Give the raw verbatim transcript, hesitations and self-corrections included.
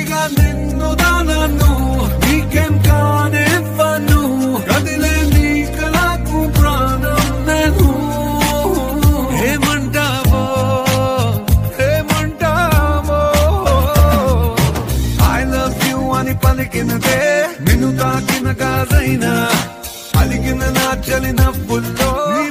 పిచ్చిగా నిన్ను దానను నీకేం కానివ్వను కదిలే నీ కళకు ప్రాణం నేను ఏమంటావో ఏమంటావో ఐ లవ్ యూ అని పలికినదే నిన్ను తాకిన గాజైనా అలిగిన నా చలి నవ్వుల్లో